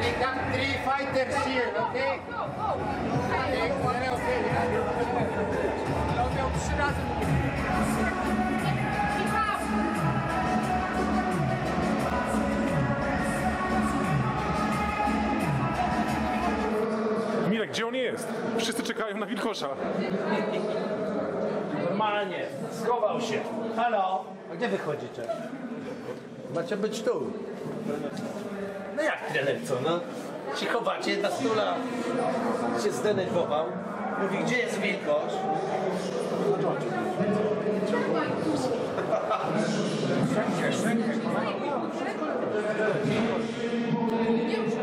got three fighters here, okay? Okay. On miał 3 razy Mirek, gdzie on jest? Wszyscy czekają na wilkosza. Normalnie, schował się. Halo, a gdzie wychodzicie? Macie być tu. No jak trener co, no? Ci chowacie, na stula się zdenerwował. Mówi, gdzie jest wilkosz? Szękę.